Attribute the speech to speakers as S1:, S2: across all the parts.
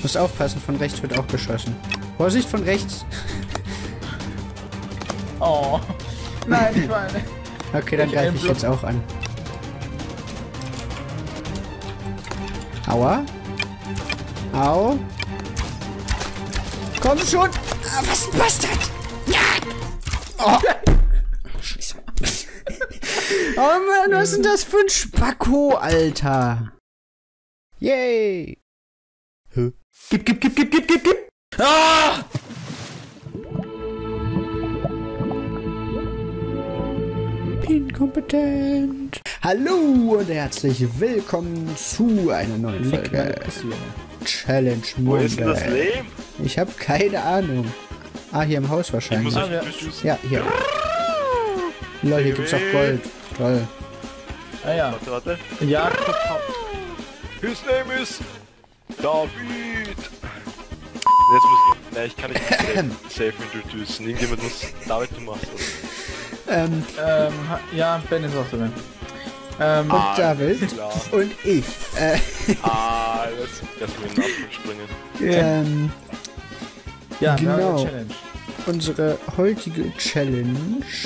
S1: Muss aufpassen, von rechts wird auch geschossen. Vorsicht, von rechts.
S2: Oh. Nein, ich meine.
S1: Okay, dann greife ich jetzt auch an. Aua. Au. Komm schon. Ah, was ein Bastard. Ja. Oh. Scheiße. Oh Mann, was ist denn das für ein Spacko, Alter? Yay. Hä? Gib. Ah! Inkompetent. Hallo und herzlich willkommen zu einer neuen Folge Challenge Monday.
S3: Wo ist denn das Leben?
S1: Ich habe keine Ahnung. Ah, hier im Haus wahrscheinlich. Ja, hier. Lol, hier gibt's auch Gold. Toll.
S2: Ah ja.
S3: Warte.
S2: Ja,
S3: His name is David. Jetzt muss ich... Nein, ich kann nicht safe introducen. Irgendjemand muss David, du machst das.
S2: ja, Ben ist auch dabei.
S1: Und David
S3: klar.
S1: und ich.
S3: Lass mir den Nacken springen.
S2: Ja,
S1: Genau.
S2: wir haben eine Challenge.
S1: Unsere heutige Challenge.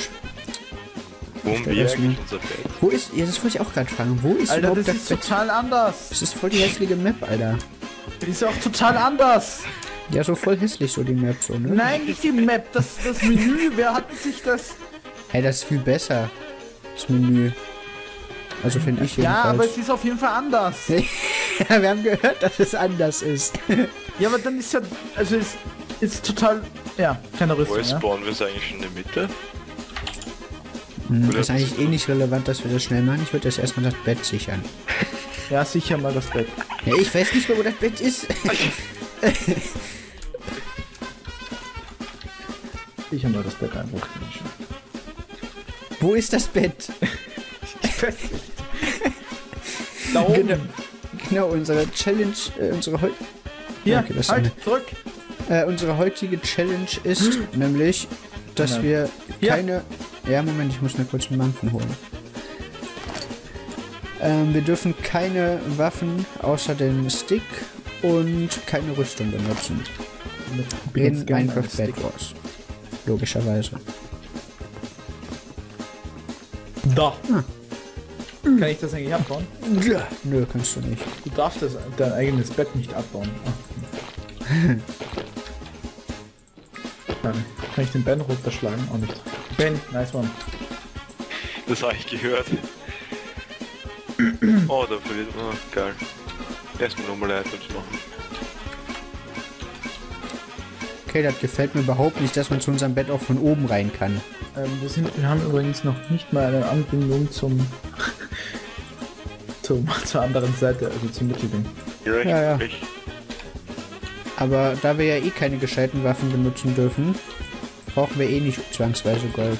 S3: Wo haben wir eigentlich unser Bett?
S1: Wo ist... Ja, das wollte ich auch gerade fragen. Wo ist
S2: Alter,
S1: überhaupt
S2: das ist
S1: Bett?
S2: total anders.
S1: Das ist voll die hässliche Map, Alter.
S2: Die ist auch total anders.
S1: Ja, so voll hässlich so die Map so, ne?
S2: Nein, nicht die Map, das Menü. Wer hat sich das...
S1: Hey, das ist viel besser. Das Menü. Also finde ich
S2: Ja, aber
S1: jedenfalls.
S2: es ist auf jeden Fall anders.
S1: Ja, wir haben gehört, dass es anders ist.
S2: Ja, aber dann ist ja... Also es ist total... Ja, keine
S3: Wo
S2: Rüstung, ja?
S3: spawnen wir es eigentlich in der Mitte?
S1: Das ist eigentlich eh nicht relevant, dass wir das schnell machen. Ich würde jetzt erstmal das Bett sichern.
S2: Ja, sicher mal das Bett.
S1: Ja, ich weiß nicht mehr, wo das Bett ist.
S2: Sicher mal das Bett einfach.
S1: Wo ist das Bett?
S2: Da oben.
S1: Genau, unsere Challenge,
S2: Hier,
S1: Okay, das
S2: halt,
S1: ist
S2: zurück.
S1: unsere heutige Challenge ist nämlich, dass
S2: Nein.
S1: wir
S2: Hier.
S1: keine... Ja, Moment, ich muss mir kurz einen Mampfen holen. Wir dürfen keine Waffen außer dem Stick und keine Rüstung benutzen. In Minecraft Bed Wars. Logischerweise.
S2: Da.
S1: Ah.
S2: Kann ich das eigentlich abbauen?
S1: Ja. Nö, kannst du nicht.
S2: Du darfst dein eigenes Bett nicht abbauen. Kann ich den Ben runterschlagen? Auch nicht. Ben, nice one.
S3: Das habe ich gehört. Oh, da verliert man. Geil. Erstmal nochmal Items machen.
S1: Okay, das gefällt mir überhaupt nicht, dass man zu unserem Bett auch von oben rein kann.
S2: Wir haben übrigens noch nicht mal eine Anbindung zur anderen Seite, also zum Mittelding.
S1: Ja. Aber da wir ja eh keine gescheiten Waffen benutzen dürfen, brauchen wir eh nicht zwangsweise Gold.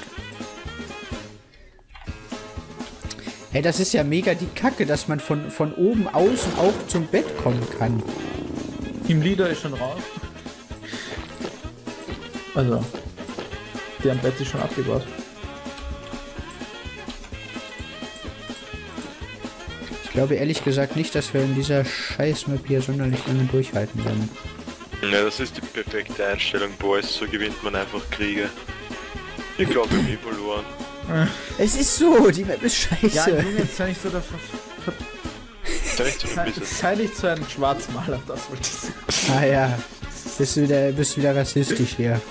S1: Hey, das ist ja mega die Kacke, dass man von oben außen auch zum Bett kommen kann.
S2: Team Leader ist schon raus. Also, deren Bett ist schon abgebaut.
S1: Ich glaube ehrlich gesagt nicht, dass wir in dieser Scheiß-Map hier sonderlich lange durchhalten werden.
S3: Ja, das ist die perfekte Einstellung, Boys. So gewinnt man einfach Kriege. Ich glaube, wir haben eh verloren.
S1: Es ist so, die Map ist scheiße.
S2: Ja, Junge, jetzt sei nicht so der
S3: Sei nicht so verbissert.
S2: sei nicht so ein Schwarzmaler, das wollte ich sagen.
S1: Ah ja, bist wieder rassistisch hier.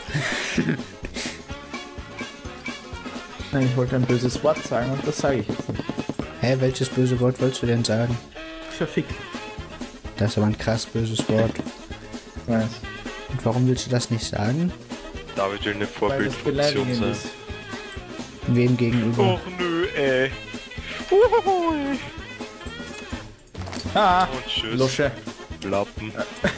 S2: Nein, ich wollte ein böses Wort sagen und das sage ich jetzt nicht.
S1: Hä, welches böse Wort wolltest du denn sagen?
S2: Verfickt.
S1: Das ist aber ein krass böses Wort.
S2: Nice.
S1: Und warum willst du das nicht sagen?
S3: David will eine
S2: Weil das
S3: Vorbildfunktion
S2: beleidigend
S3: sein.
S2: ist.
S1: Wem gegenüber?
S3: Och nö, ey.
S2: Ah,
S3: Und tschüss.
S2: Lusche.
S3: Lappen.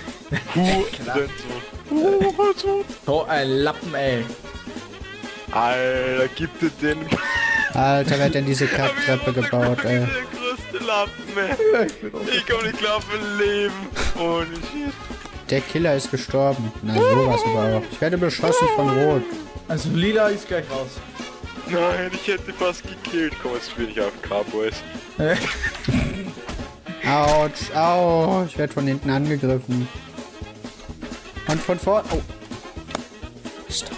S3: Hurensohn.
S2: So ein Lappen, ey.
S3: Alter, gib dir den...
S1: Alter, wer hat denn diese Kacktreppe gebaut, ey?
S3: Der größte Lappen, ey. Ich komm nicht klar für Leben. Ohne Shit.
S1: Der Killer ist gestorben. Na, sowas aber auch. Ich werde beschossen von Rot.
S2: Also Lila ist gleich raus.
S3: Nein, ich hätte fast gekillt. Komm, jetzt bin ich AFK, Boys.
S1: Autsch, au. Ich werde von hinten angegriffen. Und von vorn. Oh. Stop.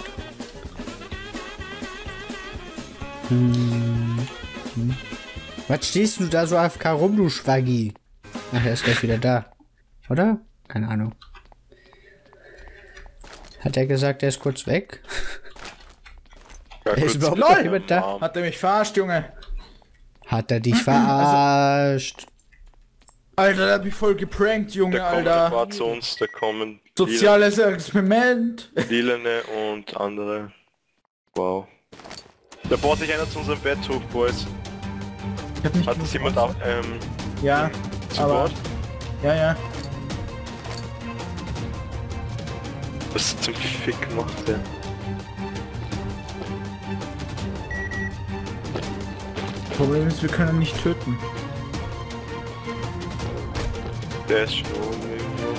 S1: Was stehst du da so AFK rum, du Schwaggi? Ach, er ist gleich wieder da. Oder? Keine Ahnung. Hat er gesagt, er ist kurz weg?
S3: Ja,
S1: Er ist
S3: kurz
S1: überhaupt
S3: LOL!
S1: noch jemand da?
S2: Hat er mich verarscht, Junge?
S1: Hat er dich verarscht?
S2: Alter, der hat mich voll geprankt, Junge,
S3: Da kommen
S2: Alter.
S3: ein paar zu uns, da kommen
S2: Soziales Experiment.
S3: Lilane und andere. Wow. Da baut sich einer zu unserem Bett hoch, Boys.
S2: Ich hab nicht
S3: Hat das jemand auch,
S2: Ja,
S3: zu
S2: aber...
S3: Bord?
S2: Ja, ja.
S3: Was zum Fick macht der?
S2: Problem ist, wir können ihn nicht töten.
S3: Der ist schon oben irgendwo.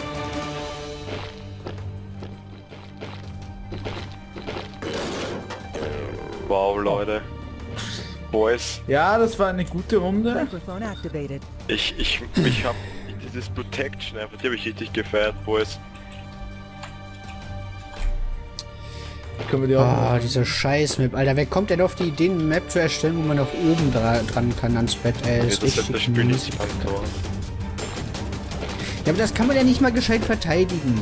S3: Wow, Leute. Boys,
S2: Ja, das war eine gute Runde.
S4: Microphone activated.
S3: ich hab dieses Protection einfach, die habe ich richtig gefeiert, Boys.
S2: Können wir die auch
S1: Ah, dieser Scheiß-Map. Alter, wer kommt denn auf die Idee, eine Map zu erstellen, wo man nach oben dran kann ans Bett? Ey,
S3: Nee,
S1: ist
S3: das hat
S1: richtig
S3: das Spiel
S1: mies.
S3: nicht antworten.
S1: Ja, aber das kann man ja nicht mal gescheit verteidigen.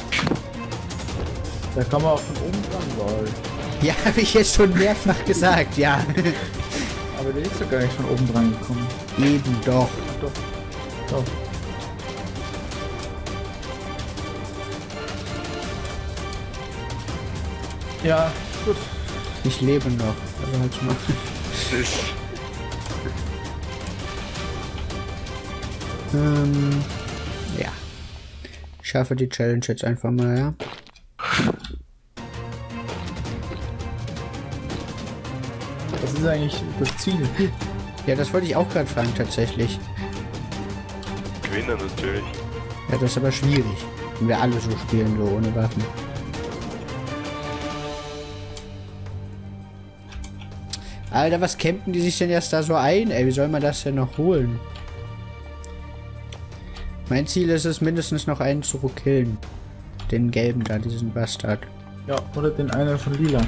S2: Da kann man auch von oben dran, lol.
S1: Ja, habe ich jetzt schon mehrfach gesagt, ja.
S2: Aber der ist ja gar nicht von oben dran gekommen.
S1: Eben doch.
S2: Ach doch. Doch. Ja, gut.
S1: Ich lebe noch. Also halt noch. Ja. Ich schaffe die Challenge jetzt einfach mal, ja.
S2: Was ist eigentlich das Ziel?
S1: Ja, das wollte ich auch gerade fragen, tatsächlich.
S3: Gewinner natürlich.
S1: Ja, das ist aber schwierig. Wenn wir alle so spielen, so ohne Waffen. Alter, was campen die sich denn erst da so ein? Ey, wie soll man das denn noch holen? Mein Ziel ist es, mindestens noch einen zu killen. Den gelben da, diesen Bastard.
S2: Ja, oder den einen von Lila.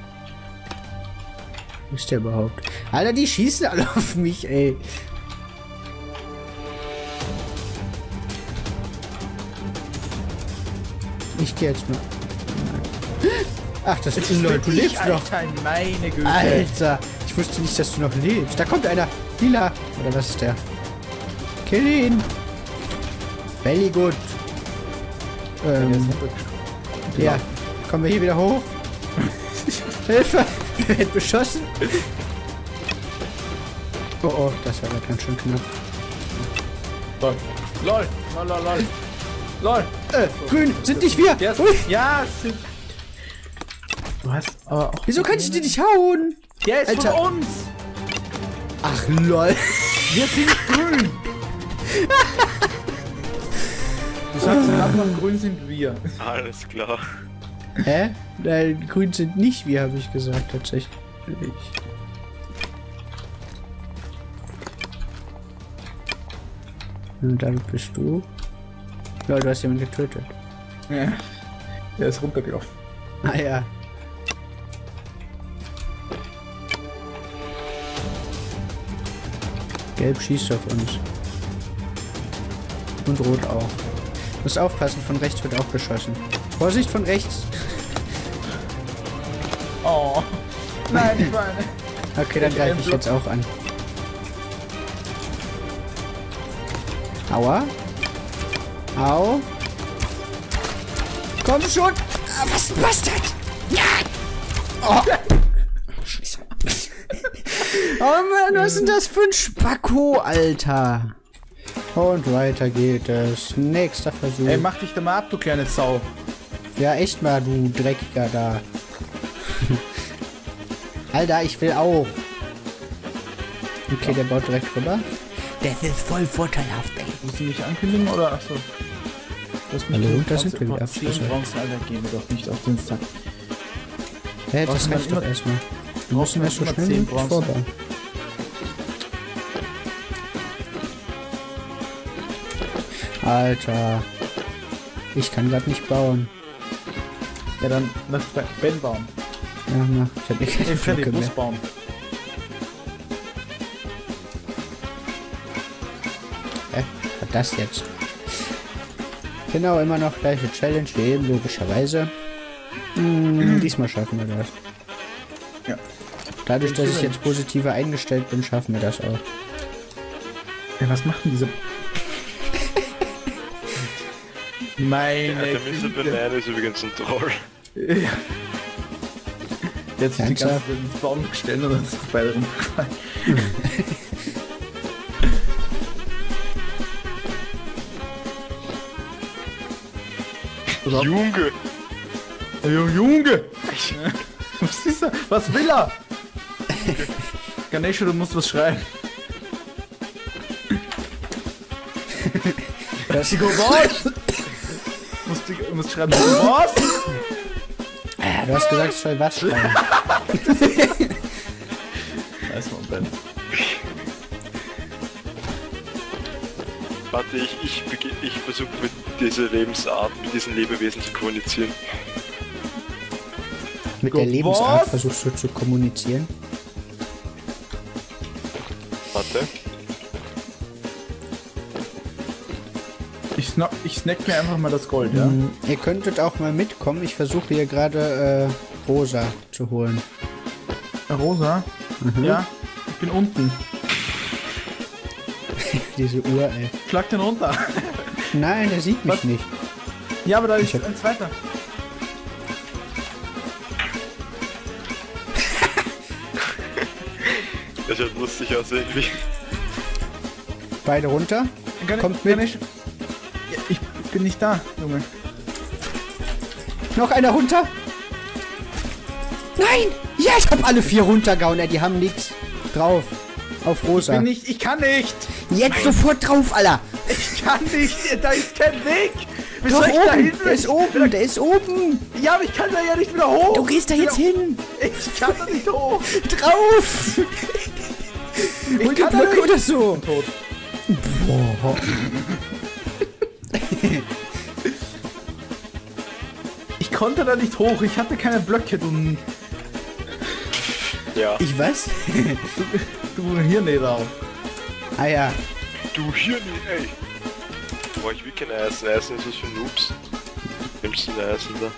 S1: Wo ist der überhaupt? Alter, die schießen alle auf mich, ey. Ich geh jetzt mal. Ach, das ist Leute, du lebst noch.
S2: Alter, meine Güte.
S1: Alter, ich wusste nicht, dass du noch lebst. Da kommt einer. Lila. Oder was ist der? Kill ihn. Very good.
S2: Der ist runtergesprungen.
S1: Ja. Kommen wir hier wieder hoch? Hilfe! Er wird beschossen. Oh, oh, das war ganz schön knapp.
S2: Lol. Lol. Lol, lol, lol. Lol.
S1: Grün, sind nicht wir.
S2: Der ist,
S1: Ui,
S2: ja, sind... Du hast aber auch...
S1: wieso kann ich die nicht hauen?
S2: Der ist
S1: Alter.
S2: von uns.
S1: Ach, lol.
S2: Wir sind grün. Du sagst gerade mal, grün sind wir.
S3: Alles klar.
S1: Hä? Nein, grün sind nicht wir, habe ich gesagt, tatsächlich. Und damit bist du. Ja, du hast jemanden getötet.
S2: Ja. Der ist runtergelaufen.
S1: Ah ja. Gelb schießt auf uns. Und rot auch. Muss aufpassen, von rechts wird auch geschossen. Vorsicht, von rechts.
S2: Oh. Nein, ich meine.
S1: Okay, dann greife ich jetzt auch an. Aua. Au. Komm schon. Ah, was ein Bastard. Ja. Oh. Scheiße. Oh Mann, was ist denn das für ein Spacko, Alter? Und weiter geht es. Nächster Versuch.
S2: Ey, mach dich da mal ab, du kleine Sau.
S1: Ja, echt mal, du Dreckiger da. Alter, ich will auch. Okay, der baut direkt rüber. Das ist voll vorteilhaft, ey.
S2: Musst du mich ankündigen oder? Achso.
S1: Hallo, da sind wir wieder.
S2: Bronze, Alter, gehen wir doch nicht auf den Sack.
S1: Hä, das
S2: Brauchst du
S1: reicht
S2: dann
S1: doch
S2: immer-
S1: erstmal. Wir
S2: brauchst
S1: müssen
S2: du
S1: das so
S2: dann
S1: schnell
S2: immer
S1: wie
S2: 10
S1: möglich
S2: Bronze?
S1: vorbauen. Alter. Ich kann grad nicht bauen.
S2: Ja, dann lass Ben bauen.
S1: Ja, mach. Ich hab eh keine
S2: Freddy,
S1: Blöcke
S2: Bus
S1: mehr.
S2: bauen.
S1: Was das jetzt? Genau, immer noch gleiche Challenge wie eben, logischerweise. Diesmal schaffen wir das.
S2: Ja.
S1: Dadurch, dass ich jetzt positiver eingestellt bin, schaffen wir das auch.
S2: Ja, was machen diese... Meine
S3: Ja, der Mr. Banana ist übrigens ein Troll.
S2: Ja. Jetzt ist die ganze
S1: Ernsthaft?
S2: Zeit ins Baum gestellt und dann ist es beide rumgefallen.
S3: Junge!
S2: Junge! Was ist er? Was will er? Ganesha, du musst was schreiben.
S1: Das
S2: Go was? musst schreiben, was?
S1: du hast gesagt, ich soll was schreiben.
S2: Weiß man, Ben.
S3: Warte, ich versuche mit dieser Lebensart, mit diesen Lebewesen zu kommunizieren.
S1: Mit
S2: Go
S1: der Lebensart
S2: was?
S1: versuchst du zu kommunizieren.
S3: Warte.
S2: Ich snack mir einfach mal das Gold, ja?
S1: Ihr könntet auch mal mitkommen. Ich versuche hier gerade Rosa zu holen.
S2: Rosa? Ja, ich bin unten.
S1: Diese Uhr, ey.
S2: Schlag den runter.
S1: Nein, der sieht mich
S2: Was?
S1: nicht.
S2: Ja, aber da ist
S1: hab-
S2: ein zweiter.
S3: Das schaut lustig aus irgendwie.
S1: Beide runter. Kommt mit.
S2: Ganesha. Ja, ich bin nicht da, Junge.
S1: Noch einer runter. Nein! Ja, ich hab alle 4 runtergehauen. Die haben nichts drauf. Auf Rosa.
S2: Ich kann nicht!
S1: Jetzt sofort drauf, Alter.
S2: Ich kann nicht! Da ist kein Weg! Wie
S1: Doch
S2: soll ich da
S1: oben.
S2: hin?
S1: Der ist oben. Der ist oben.
S2: Ja, aber ich kann da ja nicht wieder hoch!
S1: Du gehst da jetzt hin.
S2: Ich kann da nicht hoch!
S1: Drauf. Hol die
S2: kann da
S1: Blöcke
S2: nicht.
S1: oder so.
S2: Tot.
S1: Boah.
S2: Ich konnte da nicht hoch, ich hatte keine Blöcke, du
S3: Ja.
S1: Ich was?
S2: Hirneder.
S1: Ah ja.
S3: Du hier nicht, ey. Boah, ich will kein Eisen. Eisen ist was für Noobs. Nimmst du ein Eisen da?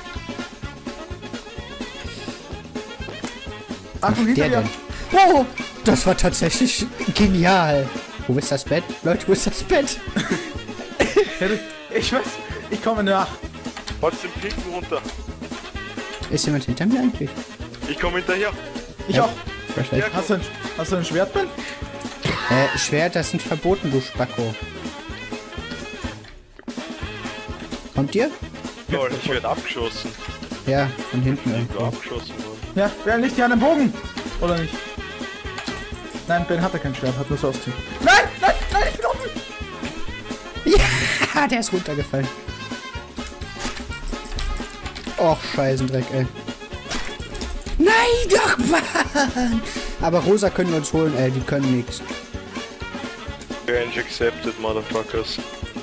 S2: Achtung, hinter
S1: Der
S2: dir!
S1: denn? Oh, das war tatsächlich genial. Wo ist das Bett? Leute, wo ist das Bett?
S2: Ich weiß, ich komme nach.
S3: Holst den Pinken runter.
S1: Ist jemand hinter mir eigentlich?
S3: Ich komme hinterher.
S2: Ich
S1: Ja.
S2: auch.
S1: Perfekt.
S2: Hast du ein Schwert, Ben?
S1: Schwert, das sind verboten, du Spacko. Kommt ihr?
S3: Lol, ich werde abgeschossen.
S1: Ja, von hinten
S3: Ich
S1: irgendwo.
S3: war abgeschossen worden.
S2: Ja, wer liegt hier an dem Bogen? Oder nicht? Nein, Ben hatte kein Schwert, hat nur so ausziehen. Nein, ich bin unten!
S1: Ja, der ist runtergefallen. Och, Scheißendreck, ey. Nein, doch, Mann! Aber Rosa können wir uns holen, ey, die können nix.
S3: Range accepted, motherfuckers.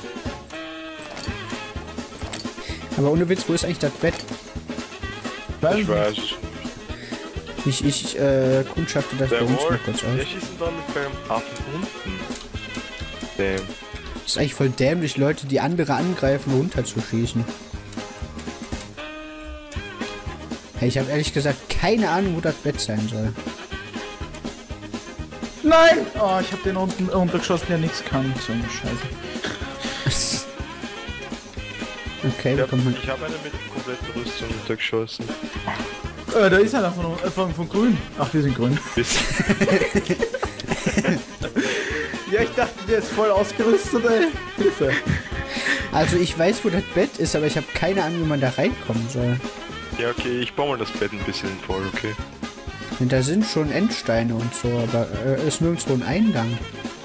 S1: Aber ohne Witz, wo ist eigentlich das Bett?
S3: Ich weiß es.
S1: Ich kundschafte das bei
S3: Der
S1: uns
S3: Wall,
S1: mal kurz
S3: der
S1: aus.
S3: schießen da mit beim Affen unten. Damn.
S1: Das ist eigentlich voll dämlich, Leute, die andere angreifen, runterzuschießen. Hey, ich habe ehrlich gesagt keine Ahnung, wo das Bett sein soll.
S2: Nein! Oh, ich hab den unten runtergeschossen, der nichts kann. So eine Scheiße.
S1: Okay, wie kommt man...
S3: Ich habe eine mit kompletter Rüstung runtergeschossen.
S2: Da ist einer von grün. Ach, wir sind grün.
S3: Bis
S2: Ja, ich dachte, der ist voll ausgerüstet, ey. Hilfe.
S1: Also ich weiß, wo das Bett ist, aber ich habe keine Ahnung, wie man da reinkommen soll.
S3: ja, okay, ich baue mal das Bett ein bisschen voll, okay?
S1: Und da sind schon Endsteine und so, aber ist nirgendwo ein Eingang.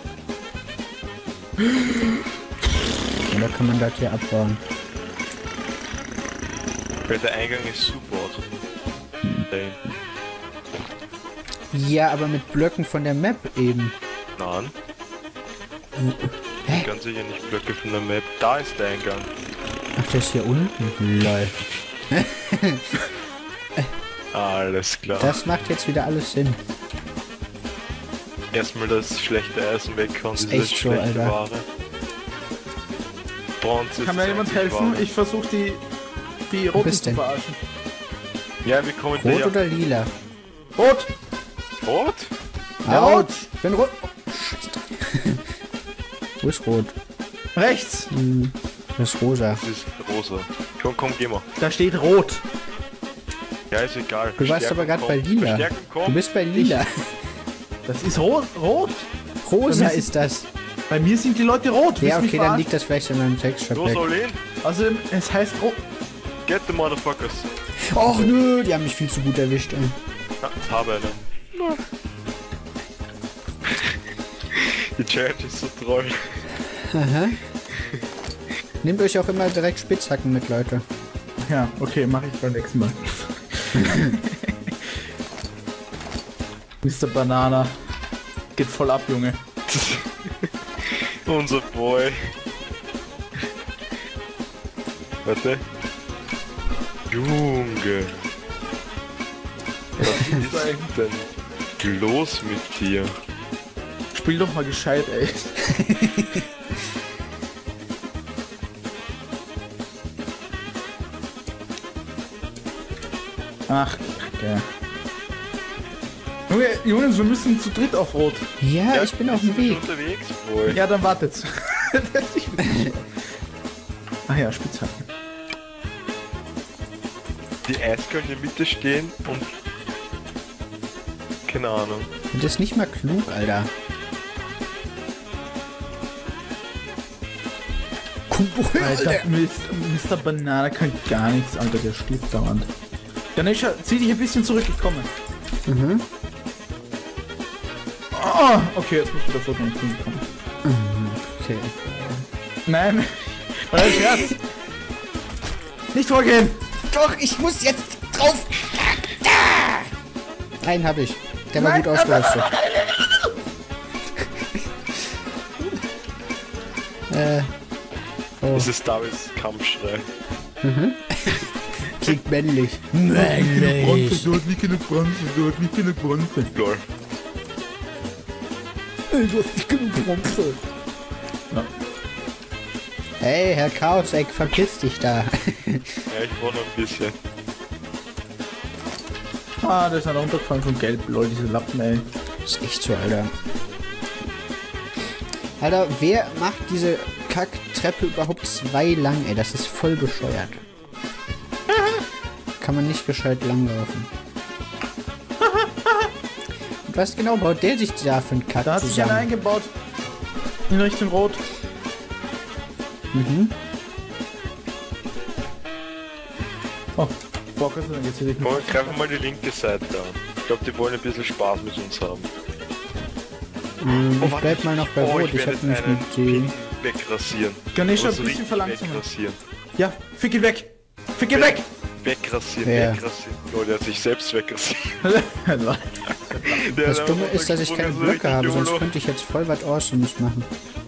S1: Oder kann man das hier abbauen?
S3: Weil der Eingang ist super. Also. Nein.
S1: Ja, aber mit Blöcken von der Map eben.
S3: Nein.
S1: Hä?
S3: Ganz sicher nicht Blöcke von der Map. Da ist der Eingang.
S1: Ach, der ist hier unten? Lol.
S3: Alles klar.
S1: Das macht jetzt wieder alles Sinn.
S3: Erstmal das schlechte Eisen weghauen,
S1: Ist
S3: diese
S1: echt so,
S3: schlechte
S1: Alter.
S3: Ware. Bronze
S2: Kann
S3: ist
S2: mir jemand
S3: einzig
S2: helfen?
S3: Ware.
S2: Ich versuche die Roten
S1: bist
S2: zu
S1: denn?
S2: verarschen.
S3: Ja, wir kommen
S1: Rot
S3: daher.
S1: oder lila?
S2: Rot!
S3: Rot?
S2: Ja,
S1: Autsch,
S2: rot.
S1: ich bin rot. Oh, Scheiße. Wo ist rot?
S2: Rechts!
S1: Das ist rosa.
S3: Das ist rosa. Komm, geh mal.
S2: Da steht Rot.
S3: Ja, ist egal.
S1: Du warst aber gerade bei lila.
S3: Verstärken,
S1: Du
S3: komm.
S1: bist bei lila.
S2: Das ist rot. Rot?
S1: Rosa
S2: Bei mir
S1: ist das.
S2: Bei mir sind die Leute rot.
S1: Ja,
S2: Willst du mich
S1: okay, dann
S2: verarschen?
S1: liegt das vielleicht in meinem Text
S3: Los,
S1: verpackt.
S3: Olin.
S2: Außerdem, es heißt Rot.
S3: Get the motherfuckers.
S1: Och nö, die haben mich viel zu gut erwischt. Ey.
S3: Ja, habe einen. Die Challenge ist so treu.
S1: Aha. Nehmt euch auch immer direkt Spitzhacken mit, Leute.
S2: Ja, okay, mache ich beim nächsten Mal. Mr. Banana. Geht voll ab, Junge.
S3: Unser Boy. Warte. Junge. Was ist denn los mit dir?
S2: Spiel doch mal gescheit, ey. Ach, Kacke. Junge, Jonas, wir müssen zu dritt auf Rot.
S1: Ja, ich bin auf dem
S3: wir
S1: Weg.
S3: sind unterwegs, Boy.
S2: Ja, dann wartet's. Ach ja, Spitzhacken.
S3: Die Eiskörner in der Mitte stehen und... Keine Ahnung.
S1: Das ist nicht mal klug, Alter.
S2: Alter, Mr. Banana kann gar nichts, Alter, der stirbt dauernd. Ganesha, zieh dich ein bisschen zurück, ich komme.
S1: Mhm.
S2: Oh, okay, jetzt musst du davor nicht hinkommen.
S1: Okay.
S2: Nein, war ein Scherz. Nicht vorgehen!
S1: Doch, ich muss jetzt drauf. Einen habe ich. Der war gut ausgerüstet. Oh,
S3: Das ist Davids Kampfschrei.
S1: klingt männlich.
S2: Bronze, du hast nicht genug Bronze, du hast nicht genug Bronze.
S3: Lol.
S1: Ey, du hast nicht genug Bronze.
S2: Ja.
S1: Hey, Herr Chaoseck, verpiss dich da.
S3: Ja, ich war noch ein bisschen.
S2: Ah, da ist einer runtergefallen von Gelb, Leute, diese Lappen, ey.
S1: Das ist echt so, Alter. Alter, wer macht diese Kacktreppe überhaupt 2 lang, ey? Das ist voll bescheuert. Kann man nicht gescheit langlaufen. Und was genau baut der sich da für einen Kack
S2: Da hat sich einer
S1: zusammen?
S2: eingebaut. In Richtung Rot.
S1: Mhm.
S2: Oh, boah, Gott sei Dank, jetzt hätte ich
S3: Komm, greifen wir mal die linke Seite an. Ich glaube, die wollen ein bisschen Spaß mit uns haben.
S1: Ich bleib mal noch bei Rot. Ich hab nämlich mit die...
S3: Pin wegrasieren.
S2: Ganesha,
S3: Aber
S2: ein bisschen verlangsamen.
S3: wegrasieren.
S2: Ja, fick ihn weg! Fick ihn weg!
S3: Wegrasieren,
S1: Ja.
S3: wegrasieren. Oh, der hat sich selbst wegrasiert.
S1: Das Dumme ist, dass ich keine Blöcke habe, sonst könnte ich jetzt voll was Awesomes machen.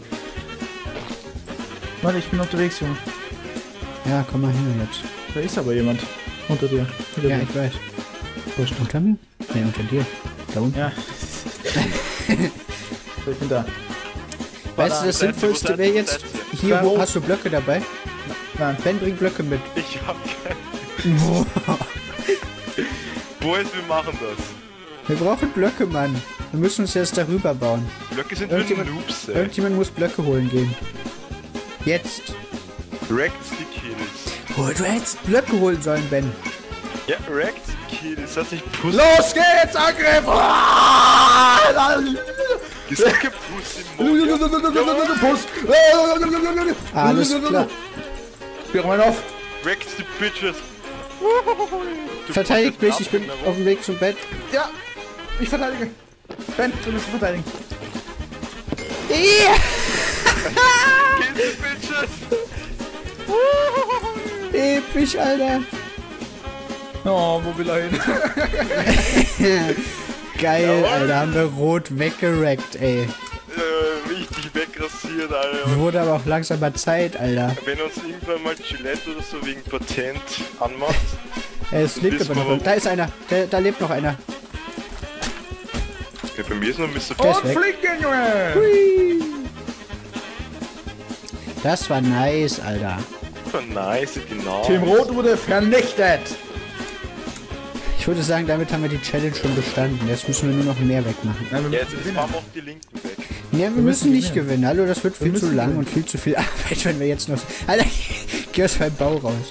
S2: Warte, ich bin unterwegs, Junge.
S1: Ja, komm mal hin jetzt.
S2: Da ist aber jemand. Unter dir. Hinter
S1: Ja,
S2: dir.
S1: ich weiß. Wo ist unter mir? Ne, unter dir. Da unten.
S2: Ja. So, ich bin da.
S1: Weißt du, das
S3: Seite,
S1: Sinnvollste
S3: wo
S1: wäre
S3: Seite,
S1: jetzt...
S3: Seite.
S1: Hier,
S2: Da
S1: wo
S2: hoch.
S1: hast du Blöcke dabei?
S2: Nein.
S1: Ben, bring Blöcke mit.
S3: Ich hab keinen. Boys, wir machen das.
S1: Wir brauchen Blöcke, Mann. Wir müssen uns jetzt darüber bauen.
S3: Blöcke sind für
S1: Irgendjemand-
S3: Noobs, ey.
S1: Irgendjemand muss Blöcke holen gehen. Jetzt.
S3: Wrecked die Kills.
S1: Oh, du hättest Blöcke holen sollen, Ben.
S3: Ja, wrecked die Kills. Das hat sich Puss.
S2: Los geht's, Angriff!
S3: Ist das gepusst im Mond?
S2: Puss!
S1: Alles klar.
S2: Wir räumen auf!
S3: Wrecked die Bitches. Du
S1: Verteidigt mich,
S3: pusht
S1: ich bin
S3: jetzt ab
S1: auf dem Weg zum Bett.
S2: Ja! Ich verteidige! Ben, du musst verteidigen!
S1: Yeah!
S3: Kill die Bitches.
S1: Episch, Alter.
S2: Oh, wo will er hin?
S1: Geil,
S3: Jawohl.
S1: Alter. Haben wir rot weggerackt, ey.
S3: Richtig grassiert, Alter.
S1: Wurde aber auch langsam mal Zeit, Alter.
S3: Wenn uns irgendwann mal Gillette oder so wegen Patent anmacht.
S1: Es lebt aber noch. Da ist einer. Da lebt noch einer.
S3: Ja, bei mir ist noch Mr.
S1: Der ist
S2: Und
S1: weg.
S2: fliegen, Junge!
S1: Hui. Das war nice, Alter.
S3: Nice, genau.
S2: Team Rot wurde vernichtet!
S1: Ich würde sagen, damit haben wir die Challenge schon bestanden. Jetzt müssen wir nur noch mehr wegmachen.
S2: Nein, wir
S3: Jetzt
S2: müssen
S3: fahren
S2: gewinnen.
S3: wir auch die Linken weg.
S1: Ja, wir müssen
S2: müssen
S1: nicht
S2: gewinnen.
S1: gewinnen. Hallo, das wird viel zu
S2: müssen
S1: lang
S2: gewinnen.
S1: und viel zu viel Arbeit, wenn wir jetzt noch... Alter, geh aus meinem Bau raus.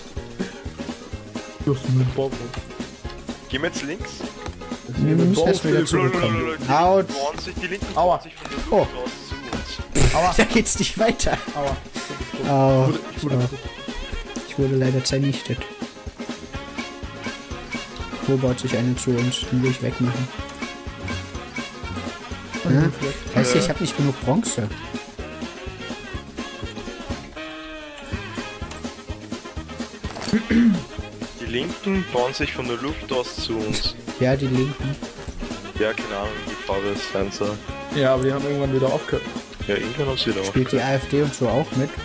S2: Du hast einen Bock.
S3: Gehen wir jetzt links?
S1: Wir müssen erst wieder zurückkommen. Autsch.
S3: Die Linken
S2: Aua.
S3: 20 von der Luft
S1: Oh.
S3: raus zu uns.
S2: Aua.
S1: Da geht's nicht weiter.
S2: Aua.
S1: Oh,
S2: Ich wurde
S1: ich wurde leider zernichtet. Wo baut sich eine zu uns? Den will ich wegmachen. Ja? Weißt du, ich habe nicht genug Bronze.
S3: Die Linken bauen sich von der Luft aus zu uns.
S1: Ja, die Linken.
S3: Ja, keine Ahnung, wie Farbe es sein soll.
S2: Ja, aber die haben irgendwann wieder aufgehört.
S3: Ja, irgendwann haben sie wieder
S1: Spielt die AfD und so auch mit?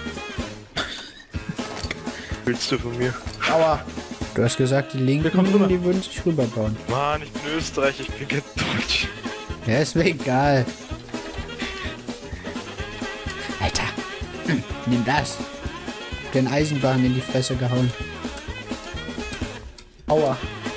S3: Willst du von mir?
S2: Aua.
S1: Du hast gesagt, die
S2: Wir kommen rüber.
S1: Linken, die würden sich rüberbauen.
S3: Mann, ich bin Österreich, ich bin kein Deutsch.
S1: Ja, ist mir egal. Alter, nimm das. Den Eisenbahn in die Fresse gehauen.
S2: Aua.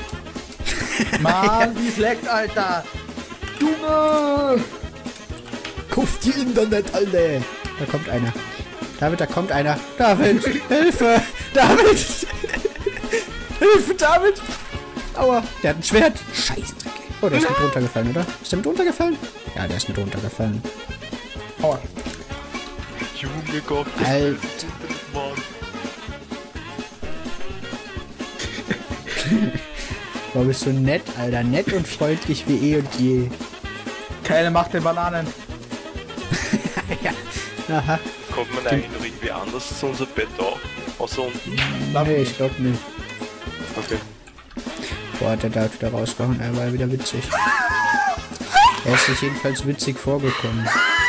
S2: Mann, wie es leckt, Alter. Junge.
S1: Kauf die Internet, Alter. Da kommt einer. David, da kommt einer. David, Hilfe! David! Hilfe, David! Aua, der hat ein Schwert. Scheiße. Oh, der ist mit runtergefallen, oder? Ist der mit runtergefallen? Ja, der ist mit runtergefallen.
S2: Aua.
S3: Junge Gott,
S1: Alter.
S3: Mann.
S1: Boah, bist du nett, Alter. Nett und freundlich wie eh und je.
S2: Keine Macht den Bananen.
S1: Ja. Aha.
S3: Kommt man eigentlich noch irgendwie anders zu unser Bett auch? Außer unten?
S1: Nee, ich glaub nicht.
S3: Okay.
S1: Boah, hat der da wieder rausgehauen. Er war wieder witzig. Er ist sich jedenfalls witzig vorgekommen.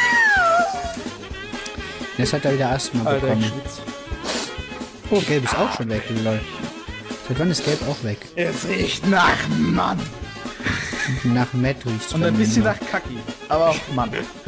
S1: Jetzt hat er wieder Asthma
S2: Alter, ich
S1: bekommen.
S2: schwitze.
S1: Oh, Gelb ist auch schon weg, lol. Seit wann ist Gelb auch weg?
S2: Es riecht nach Mann.
S1: Nach Matt riecht's
S2: Und
S1: bei
S2: ein
S1: mir
S2: bisschen
S1: nur.
S2: nach Kacki. Aber auch Mann.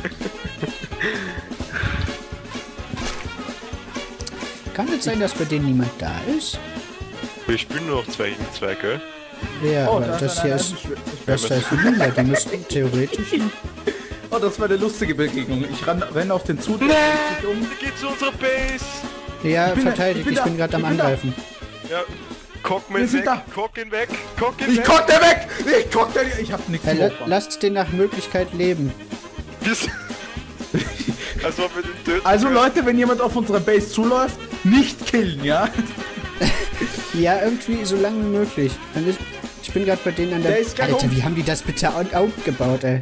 S1: Kann es sein, dass bei denen niemand da ist?
S3: Wir spielen nur noch 2 gegen 2, gell?
S1: Ja,
S2: Oh,
S1: aber
S2: da
S1: das
S2: ist
S1: hier
S2: einer
S1: ist...
S2: Eisenschwert.
S1: Das da ist lila, die müssten theoretisch...
S2: Oh, das war eine lustige Begegnung. Ich renne auf den zu. Der
S3: Nein!
S2: dreht sich um.
S3: Der geht zu unserer Base!
S1: Ja,
S2: bin-
S1: verteidigt,
S2: ich bin
S1: ich
S2: da,
S1: bin gerade am
S2: ich bin da.
S1: Angreifen.
S3: Ja, kock
S2: Wir
S3: mir
S2: sind
S3: weg,
S2: da.
S3: kock ihn weg, kock ihn
S2: Ich
S3: weg!
S2: kock der weg! Ich kock der... Ich hab nichts
S1: Ja,
S2: mehr.
S1: lasst den nach Möglichkeit leben.
S3: Bis- Als ob wir den töten
S2: Also
S3: können.
S2: Leute, wenn jemand auf unserer Base zuläuft, nicht killen, ja?
S1: Ja, irgendwie so lange wie möglich. Dann ist, ich bin gerade bei denen an der...
S2: Der ist gleich
S1: Alter,
S2: um.
S1: wie haben die das bitte aufgebaut, ey?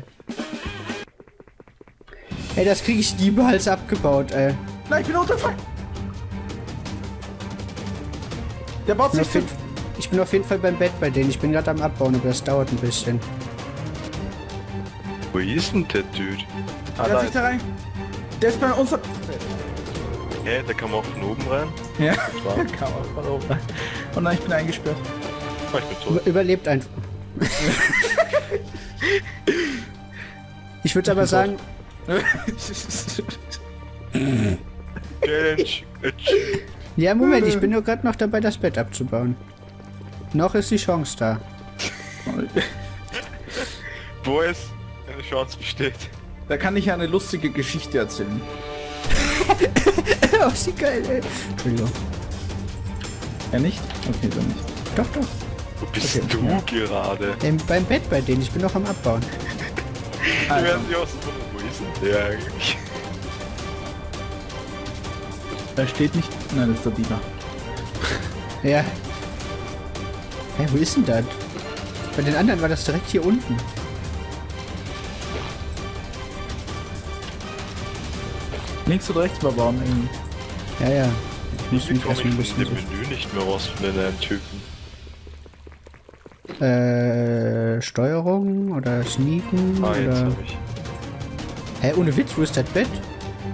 S1: Ey, das kriege ich niemals abgebaut, ey.
S2: Nein, ich bin runtergefallen. Der baut
S1: Ich bin,
S2: sich
S1: auf jeden, ich bin auf jeden Fall beim Bett bei denen. Ich bin gerade am Abbauen, aber das dauert ein bisschen.
S3: Wo ist denn der Dude? Ah,
S2: Der
S3: da
S2: sich da rein. Der ist bei uns.
S3: Hä, da kann man auch von oben rein.
S2: Ja,
S3: Wow.
S2: kann man von oben rein. Oh nein, ich bin eingesperrt.
S3: Ah, ich bin tot.
S1: Überlebt einfach. Ich würde aber sagen,
S3: Challenge.
S1: ja, Moment, ich bin nur gerade noch dabei, das Bett abzubauen. Noch ist die Chance da.
S3: Wo es eine Chance besteht.
S2: Da kann ich ja eine lustige Geschichte erzählen.
S1: Oh, ist die geil, ey. Entschuldigung.
S2: Ja nicht? Okay, dann nicht.
S1: Doch, doch.
S3: Wo bist
S2: Okay,
S3: du
S2: ja.
S3: gerade?
S1: Beim Bett bei denen, ich bin noch am Abbauen.
S3: Die
S2: Also,
S3: werden sich auswundern, wo ist denn der eigentlich?
S2: da steht nicht. Nein, das ist der Diener.
S1: Ja. Hä, wo ist denn das? Bei den anderen war das direkt hier unten.
S2: Links oder rechts überbauen irgendwie.
S1: Ja, ja. Ich muss
S3: Wie
S1: mich
S3: komme ich
S1: erstmal ein
S3: von dem
S1: bisschen...
S3: Menü nicht mehr raus von den einen Typen?
S1: Steuerung oder Sneaken
S3: Ah, jetzt
S1: oder...
S3: hab ich.
S1: Hä, ohne Witz, wo ist das Bett?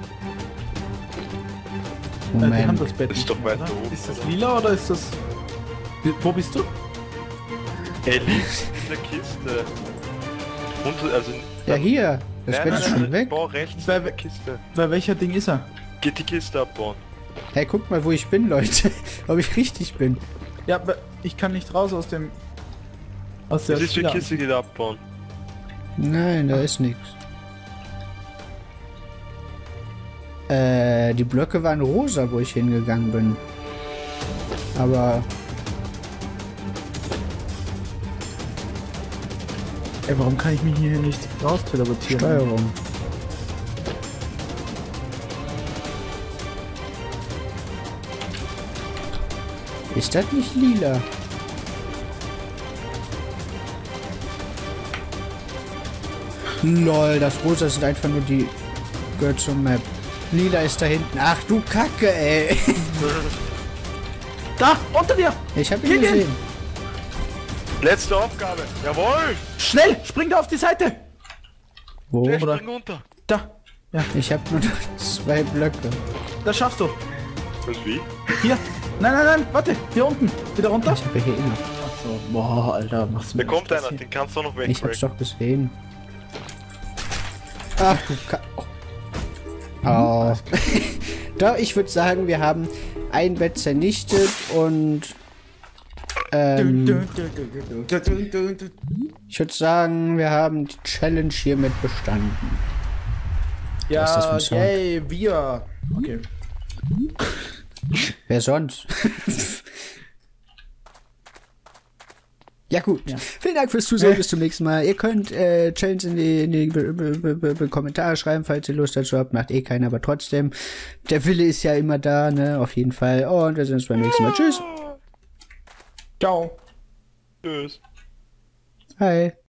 S2: Wir haben
S1: Moment.
S2: das Bett.
S3: Das ist doch weiter
S2: oder?
S3: oben,
S2: Ist das
S3: oder?
S2: lila oder ist das... Wo bist du?
S3: Er liegt in der Kiste. Und, also...
S1: Ja, hier. Das Bett ist schon weg.
S3: Bau rechts
S2: Bei-
S3: in der Kiste.
S2: Bei welcher Ding ist er?
S3: Geht die Kiste abbauen.
S1: Hey, guck mal, wo ich bin, Leute. Ob ich richtig bin.
S2: Ja, aber ich kann nicht raus aus dem... Aus der
S3: Das ist die
S2: Spieler.
S3: Kiste, die abbauen.
S1: Nein, da ist nichts. Die Blöcke waren rosa, wo ich hingegangen bin. Aber
S2: Ey, warum kann ich mich hier nicht raus teleportieren?
S1: Steuerung. Ist das nicht lila? Lol, das rosa sind einfach nur die... Gehört zur Map. Lila ist da hinten. Ach du Kacke, ey.
S2: Da, unter dir!
S1: Ich hab ihn
S2: Gegen ihn.
S1: gesehen.
S3: Letzte Aufgabe. Jawohl!
S2: Schnell, spring da auf die Seite!
S1: Wo?
S3: Der
S2: Oder-
S3: spring runter.
S2: Da, ja,
S1: Ich hab nur noch 2 Blöcke.
S2: das schaffst du.
S3: Was wie?
S2: Hier. Nein, nein, nein, warte, hier unten. Wieder runter.
S1: Ich hab ja hier immer.
S2: Achso, boah, Alter, machst du
S3: Da
S2: mir
S3: kommt
S2: das
S3: einer,
S2: hier?
S3: den kannst du auch noch
S1: Ich hab's
S3: wegbreaken.
S1: doch gesehen. Ach du Ka... Oh. Doch, ich würde sagen, wir haben ein Bett zernichtet und... ich würde sagen, wir haben die Challenge hiermit bestanden. Was ist das für
S2: Ja,
S1: ein Sound?
S2: yay, wir. Okay.
S1: Wer sonst? Ja gut. Vielen Dank fürs Zusehen. Bis zum nächsten Mal. Ihr könnt Challenge in die Kommentare schreiben, falls ihr Lust dazu habt. Macht eh keiner, aber trotzdem. Der Wille ist ja immer da, ne? Auf jeden Fall. Und wir sehen uns beim nächsten Mal. Tschüss.
S2: Ciao.
S3: Tschüss.
S1: Hi.